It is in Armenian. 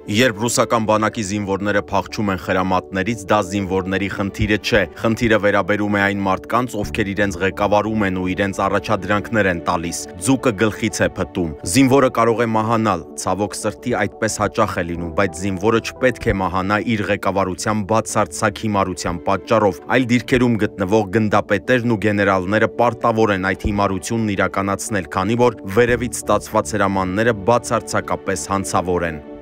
Երբ ռուսական բանակի զինվորները փախչում են խրամատներից, դա զինվորների խնդիրը չէ, խնդիրը վերաբերում է այն մարդկանց, ովքեր իրենց ղեկավարում են ու իրենց առաջադրանքներ են տալիս, ձուկը գլխից է փտում, զինվորը կարող է մահանալ, ցավոք սրտի այդպես հաճախ է լինում, բայց զինվորը չպետք է մահանա իր ղեկավարության բացարձակ հիմարության պատճառով, այլ դիրքերում գտնվող գնդապետերն ու գեներալները պարտավոր են այդ հիմարությունն իրականացնել, քանի որ վերևից ստացված հրամանները բացարձակապես հանցավոր են։